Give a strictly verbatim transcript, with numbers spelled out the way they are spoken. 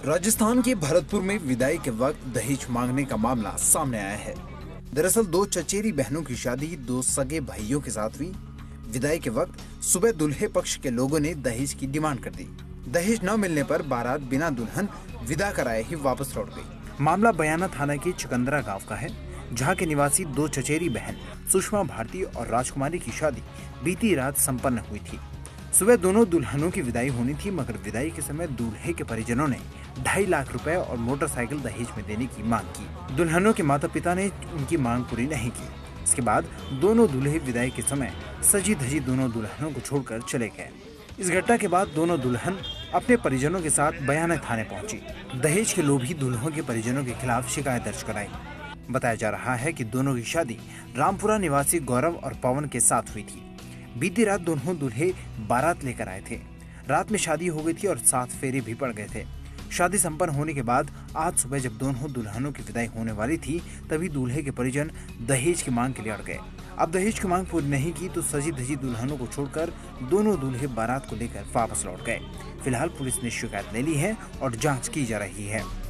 राजस्थान के भरतपुर में विदाई के वक्त दहेज मांगने का मामला सामने आया है। दरअसल दो चचेरी बहनों की शादी दो सगे भाइयों के साथ हुई। विदाई के वक्त सुबह दूल्हे पक्ष के लोगों ने दहेज की डिमांड कर दी। दहेज न मिलने पर बारात बिना दुल्हन विदा कराए ही वापस लौट गई। मामला बयाना थाना के चकंदरा गांव का है, जहां के निवासी दो चचेरी बहन सुषमा भारती और राजकुमारी की शादी बीती रात संपन्न हुई थी। सुबह दोनों दुल्हनों की विदाई होनी थी, मगर विदाई के समय दूल्हे के परिजनों ने ढाई लाख रुपए और मोटरसाइकिल दहेज में देने की मांग की। दुल्हनों के माता पिता ने उनकी मांग पूरी नहीं की। इसके बाद दोनों दूल्हे विदाई के समय सजी धजी दोनों दुल्हनों को छोड़कर चले गए। इस घटना के बाद दोनों दुल्हन अपने परिजनों के साथ बयाना थाने पहुंची। दहेज के लोभी दुल्हों के परिजनों के खिलाफ शिकायत दर्ज कराई। बताया जा रहा है कि दोनों की शादी रामपुरा निवासी गौरव और पवन के साथ हुई थी। बीती रात दोनों दूल्हे बारात लेकर आए थे। रात में शादी हो गई थी और सात फेरे भी पड़ गए थे। शादी संपन्न होने के बाद आज सुबह जब दोनों दुल्हनों की विदाई होने वाली थी, तभी दूल्हे के परिजन दहेज की मांग के लिए अड़ गए। अब दहेज की मांग पूरी नहीं की तो सजी धजी दुल्हनों को छोड़कर दोनों दूल्हे बारात को लेकर वापस लौट गए। फिलहाल पुलिस ने शिकायत ले ली है और जांच की जा रही है।